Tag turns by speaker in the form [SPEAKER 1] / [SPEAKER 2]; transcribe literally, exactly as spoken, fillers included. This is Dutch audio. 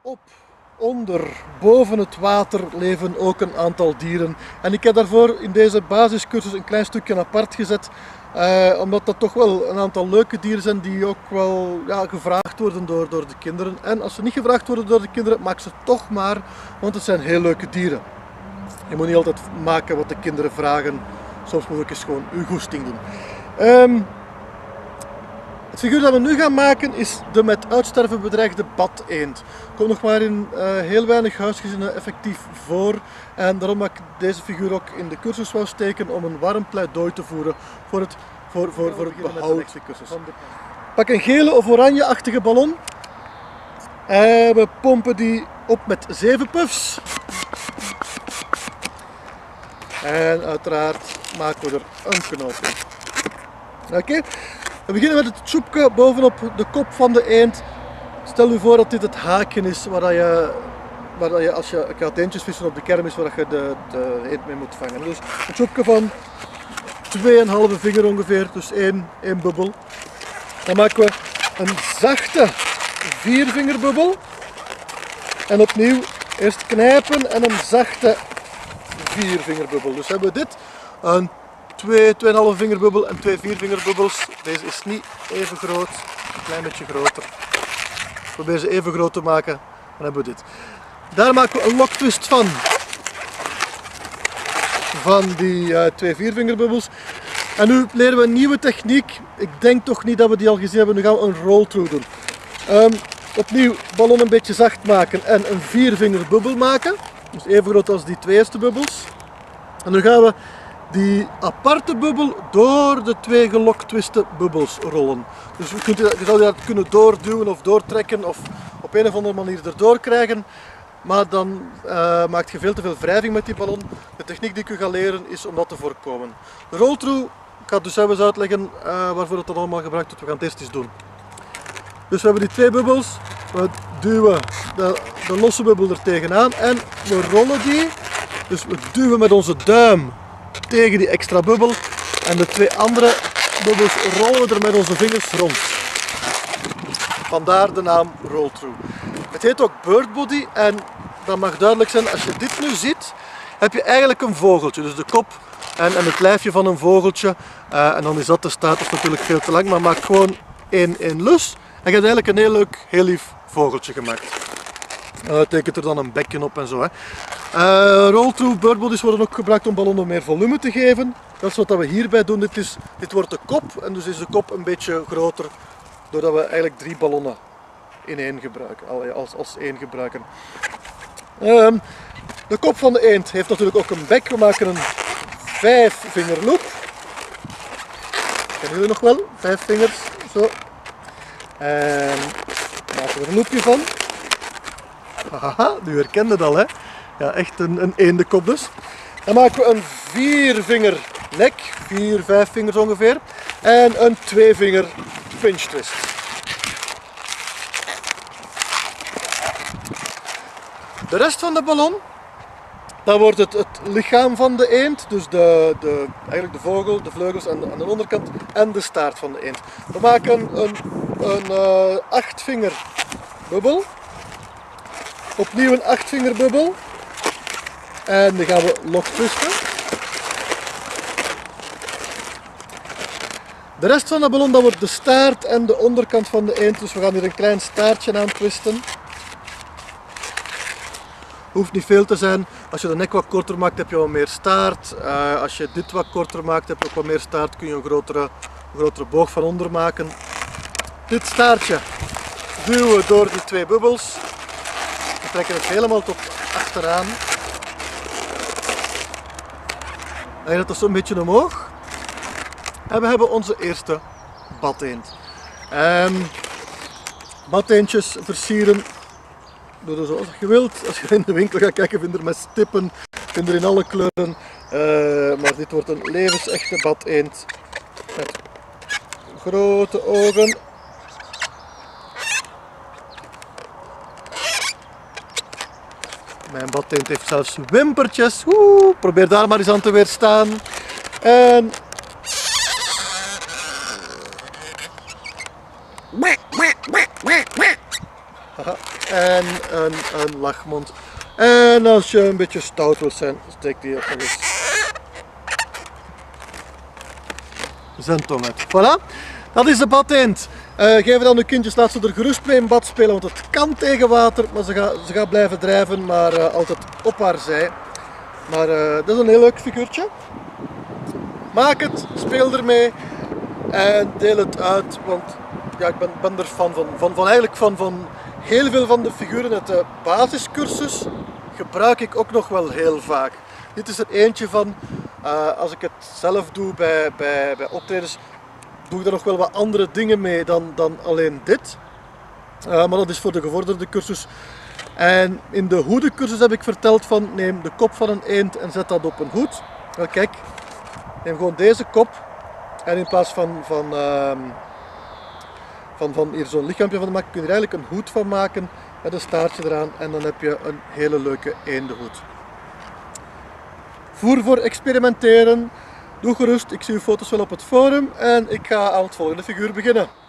[SPEAKER 1] Op, onder, boven het water leven ook een aantal dieren. En ik heb daarvoor in deze basiscursus een klein stukje apart gezet. Uh, omdat dat toch wel een aantal leuke dieren zijn die ook wel ja, gevraagd worden door, door de kinderen. En als ze niet gevraagd worden door de kinderen, maak ze toch maar, want het zijn heel leuke dieren. Je moet niet altijd maken wat de kinderen vragen. Soms moet ik eens gewoon uw goesting doen. Um, Het figuur dat we nu gaan maken is de met uitsterven bedreigde badeend. Komt nog maar in uh, heel weinig huisgezinnen effectief voor. En daarom heb ik deze figuur ook in de cursus wou steken om een warm pleidooi te voeren voor het, voor, voor, voor het behoud. Pak een gele of oranje-achtige ballon. En we pompen die op met zeven puffs. En uiteraard maken we er een knoop in. Oké. Okay. We beginnen met het tjoepje bovenop de kop van de eend. Stel je voor dat dit het haakje is waar je, waar je als je gaat eendjes vissen op de kermis, waar je de, de eend mee moet vangen. Dus een tjoepje van twee komma vijf vinger ongeveer, dus één, één bubbel. Dan maken we een zachte viervingerbubbel. En opnieuw eerst knijpen en een zachte viervingerbubbel. Dus hebben we dit. Een twee, twee komma vijf vingerbubbel en twee viervingerbubbels. Deze is niet even groot, een klein beetje groter. Probeer ze even groot te maken, dan hebben we dit. Daar maken we een loktwist van. Van die uh, twee viervingerbubbels. En nu leren we een nieuwe techniek. Ik denk toch niet dat we die al gezien hebben. Nu gaan we een roll-through doen. Um, opnieuw ballon een beetje zacht maken en een viervingerbubbel maken. Dus even groot als die twee eerste bubbels. En nu gaan we die aparte bubbel door de twee geloktwiste bubbels rollen. Dus je, kunt, je zou dat kunnen doorduwen of doortrekken of op een of andere manier erdoor krijgen. Maar dan uh, maakt je veel te veel wrijving met die ballon. De techniek die ik u ga leren is om dat te voorkomen. De roll-through, ik ga het dus eens uitleggen uh, waarvoor dat allemaal gebruikt wordt. We gaan het eerst eens doen. Dus we hebben die twee bubbels. We duwen de, de losse bubbel er tegenaan en we rollen die. Dus we duwen met onze duim tegen die extra bubbel en de twee andere bubbels rollen we er met onze vingers rond. Vandaar de naam roll-through. Het heet ook birdbody en dat mag duidelijk zijn, als je dit nu ziet, heb je eigenlijk een vogeltje. Dus de kop en, en het lijfje van een vogeltje. Uh, en dan is dat de status natuurlijk veel te lang, maar maak gewoon één, één lus. En je hebt eigenlijk een heel leuk, heel lief vogeltje gemaakt. Uh, tekent er dan een bekje op en zo. Hè. Uh, roll-through birdbodies worden ook gebruikt om ballonnen meer volume te geven. Dat is wat we hierbij doen. Dit, is, dit wordt de kop en dus is de kop een beetje groter. Doordat we eigenlijk drie ballonnen in één gebruiken, als, als één gebruiken. Um, de kop van de eend heeft natuurlijk ook een bek. We maken een vijf vinger loop. Kennen jullie nog wel? Vijf vingers. Zo. En maken we er een loopje van. Haha, nu herkende het al, hè? Ja, echt een, een eendekop dus. Dan maken we een viervinger nek, vier, vijf vingers ongeveer. En een tweevinger pinch twist. De rest van de ballon, dat wordt het, het lichaam van de eend, dus de, de, eigenlijk de vogel, de vleugels aan de, aan de onderkant en de staart van de eend. We maken een, een uh, achtvinger bubbel. Opnieuw een achtvinger bubbel. En die gaan we loktwisten. De rest van de ballon, dat wordt de staart en de onderkant van de eend. Dus we gaan hier een klein staartje aan twisten. Hoeft niet veel te zijn. Als je de nek wat korter maakt, heb je wat meer staart. Uh, als je dit wat korter maakt, heb je ook wat meer staart. Kun je een grotere, een grotere boog van onder maken. Dit staartje duwen we door die twee bubbels. We trekken het helemaal tot achteraan. En dat is zo'n beetje omhoog. En we hebben onze eerste badeend. Um, badeendjes versieren. Doe er zoals je wilt. Als je in de winkel gaat kijken, vind je er met stippen, vind je er in alle kleuren. Uh, maar dit wordt een levensechte badeend. Met grote ogen. Mijn badeend heeft zelfs wimpertjes. Oeh, probeer daar maar eens aan te weerstaan. En en een, een lachmond. En als je een beetje stout wilt zijn, steek die ook nog eens zijn tong uit. Voilà, dat is de badeend. Uh, geef dan uw kindjes, laat ze er gerust mee in bad spelen, want het kan tegen water, maar ze gaat ze gaat blijven drijven, maar uh, altijd op haar zij. Maar uh, dat is een heel leuk figuurtje. Maak het, speel ermee en deel het uit, want ja, ik ben, ben er fan van, van, van, eigenlijk van, van heel veel van de figuren uit de basiscursus gebruik ik ook nog wel heel vaak. Dit is er eentje van, uh, als ik het zelf doe bij, bij, bij optredens, doe ik er nog wel wat andere dingen mee dan, dan alleen dit. Uh, maar dat is voor de gevorderde cursus. En in de hoedencursus heb ik verteld van neem de kop van een eend en zet dat op een hoed. Wel kijk, neem gewoon deze kop en in plaats van, van, uh, van, van hier zo'n lichaampje van te maken, kun je er eigenlijk een hoed van maken met een staartje eraan en dan heb je een hele leuke eendenhoed. Voer voor experimenteren. Doe gerust, ik zie uw foto's wel op het forum en ik ga aan het volgende figuur beginnen.